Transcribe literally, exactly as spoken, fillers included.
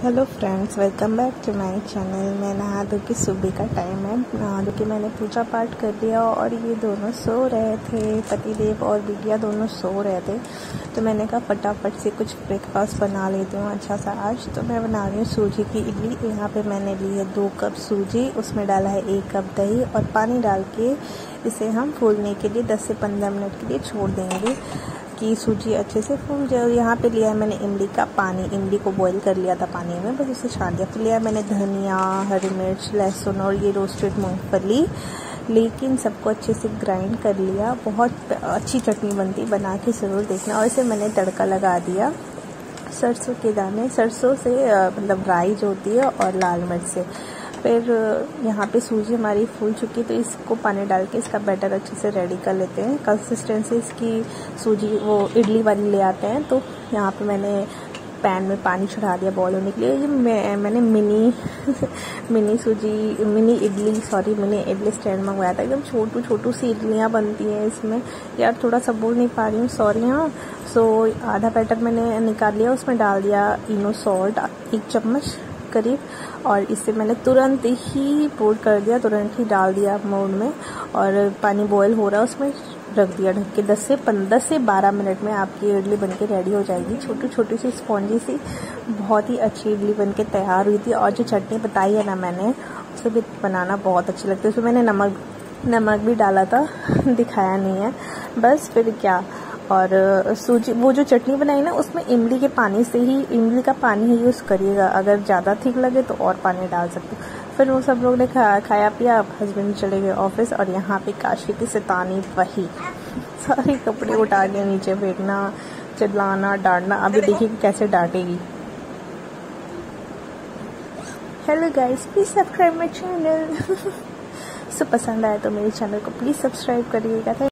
Hello friends, welcome back to my channel. मैं नहा धो के सुबह का टाइम है, नहा धो के मैंने पूजा पाठ कर लिया और ये दोनों सो रहे थे, पतिदेव और बिटिया दोनों सो रहे थे। तो मैंने कहा फटाफट से कुछ ब्रेकफास्ट बना लेती हूँ अच्छा सा आज। तो मैं बना रही हूँ सूजी की इडली। यहाँ पे मैंने ली है दो कप सूजी, उसमें डाला है एक कप दही और पानी डाल के इसे हम फूलने के लिए दस से पंद्रह मिनट के लिए छोड़ देंगे कि सूजी अच्छे से फूल जाए। यहाँ पे लिया है मैंने इमली का पानी, इमली को बॉईल कर लिया था पानी में, बस उसे छान दिया। फिर लिया मैंने धनिया, हरी मिर्च, लहसुन और ये रोस्टेड मूंगफली, लेकिन सबको अच्छे से ग्राइंड कर लिया। बहुत अच्छी चटनी बनती, बना के ज़रूर देखना। और इसे मैंने तड़का लगा दिया सरसों के दाने, सरसों से मतलब राई जो होती है, और लाल मिर्च से। फिर यहाँ पे सूजी हमारी फूल चुकी, तो इसको पानी डाल के इसका बैटर अच्छे से रेडी कर लेते हैं। कंसिस्टेंसी इसकी सूजी वो इडली वाली ले आते हैं। तो यहाँ पे मैंने पैन में पानी चढ़ा दिया बॉईल होने के लिए। ये मैं मैंने मिनी मिनी सूजी mini idli sorry mini idli stand मंगवाया था। एकदम छोटू छोटू सी इडलियाँ बनती हैं इसमें। यार थोड़ा सा बोल नहीं पा रही हूँ, सॉरी। हाँ, सो आधा बैटर मैंने निकाल लिया, उसमें डाल दिया इनो सॉल्ट एक चम्मच करीब, और इसे मैंने तुरंत ही पोर कर दिया, तुरंत ही डाल दिया मोड में। और पानी बॉयल हो रहा है, उसमें रख दिया ढक के। दस से पंद्रह से बारह मिनट में आपकी इडली बनके रेडी हो जाएगी। छोटी छोटी सी स्पॉन्जी सी बहुत ही अच्छी इडली बनके तैयार हुई थी। और जो चटनी बताई है ना मैंने, उसे भी बनाना बहुत अच्छी लगती है। उसमें मैंने नमक नमक भी डाला था, दिखाया नहीं है, बस फिर क्या। और सूजी वो जो चटनी बनाई ना, उसमें इमली के पानी से ही, इमली का पानी ही यूज़ करिएगा। अगर ज़्यादा ठीक लगे तो और पानी डाल सकते हो। फिर वो सब लोग ने खा, खाया पिया, हस्बैंड चले गए ऑफिस, और यहाँ पे काशी की शैतानी वही सारे कपड़े उठा के नीचे फेंकना, चिल्लाना, डांटना। अभी देखिए कि कैसे डांटेगी। Hello guys, please subscribe my channel. So पसंद आए तो मेरे चैनल को प्लीज सब्सक्राइब करिएगा।